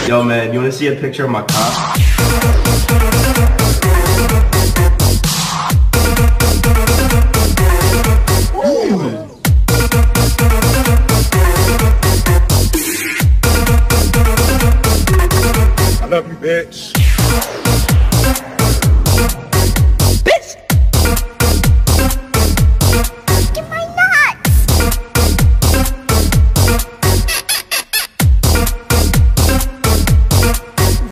Yo, man, you wanna see a picture of my cock? I love you, bitch.